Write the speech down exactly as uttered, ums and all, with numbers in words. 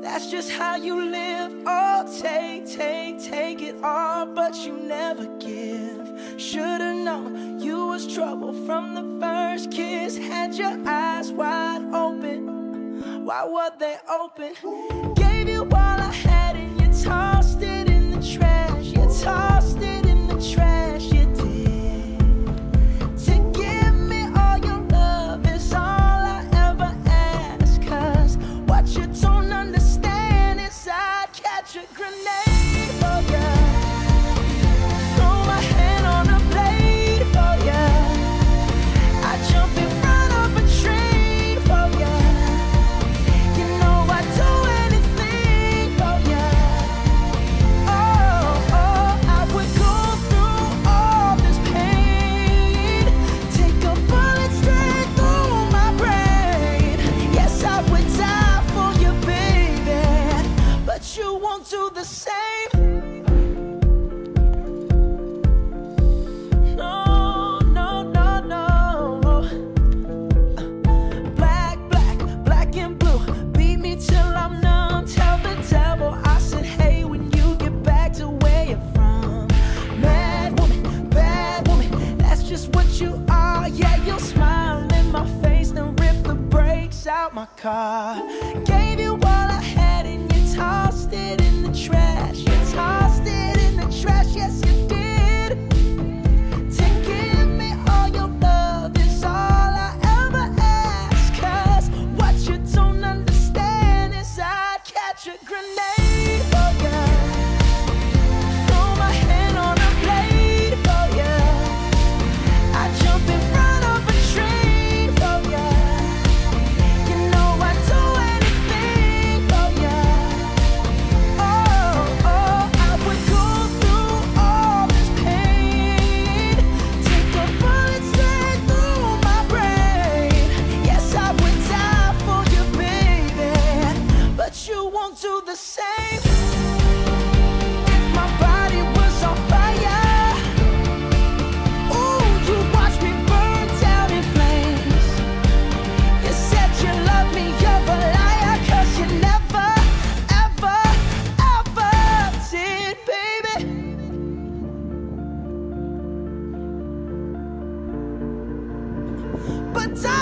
That's just how you live. Oh, take, take, take it all, but you never give. Should've known you was trouble from the first kiss. Had your eyes wide open. Why were they open? Gave you all I had and you tossed it in the trash. You tossed it in the trash, you did. To give me all your love is all I ever ask. Cause what you don't understand is I'd catch a grenade for ya. Throw my hand on a blade for ya. I'd jump in front of a train for ya. You know I'd do anything for ya. Oh, oh, I would go through all this pain. Take a bullet straight through my brain. Yes, I would die for you, baby, but you won't do the same. No, no, no, no. Black, black, black and blue. Beat me till I'm numb. Tell the devil I said, hey, when you get back to where you're from. Mad woman, bad woman, that's just what you are. Yeah, you'll smile in my face, then rip the brakes out my car. Gave you all I had and you tossed it in the trash. You tossed it in the trash, yes you did. To give me all your love is all I ever ask. Cause what you don't understand is I'd catch a grenade for ya. Throw my hand on a blade for ya. I'd jump in front of a train for ya. You know I'd do anything for ya. Oh, oh, I would go through all this pain. Take a bullet straight through my brain. Yes, I would die for you, baby, but you won't do the same. If my body was on fire, ooh, you watch me burn down in flames. You said you love me, you're a liar, cause you never, ever, ever did, baby. But I